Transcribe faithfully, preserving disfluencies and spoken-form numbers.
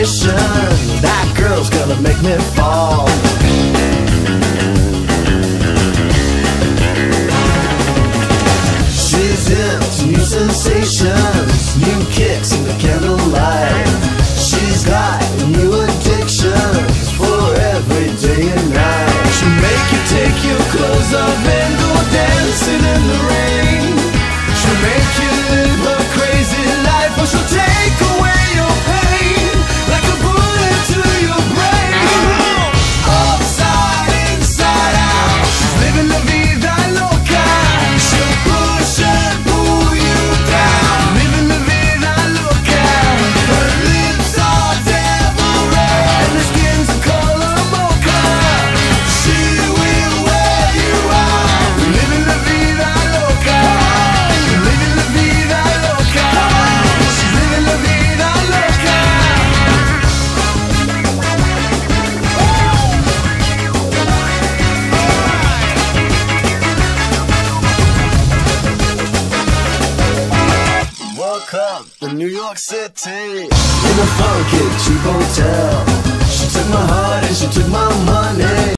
sensation. That girl's gonna make me fall. She's into new sensations, new kicks in the candlelight. She's got new addictions for every day and night. She'll make you take your clothes off and go dancing in the rain. She'll make you live her crazy life, or she'll take away your pain like a bullet to your brain. Upside, inside out, she's living la vida loca. She'll push and pull you down, living la vida loca. Her lips are devil red and her skin's a color mocha. She will wear you out, living la vida loca. Living la vida loca. She's living la vida loca. Woke up in New York City in a funky cheap hotel. She took my heart and she took my money.